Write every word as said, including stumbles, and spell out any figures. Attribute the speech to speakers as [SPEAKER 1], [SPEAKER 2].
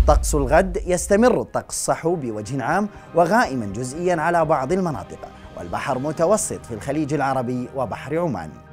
[SPEAKER 1] طقس الغد يستمر الطقس صحو بوجه عام وغائما جزئيا على بعض المناطق، والبحر متوسط في الخليج العربي وبحر عمان.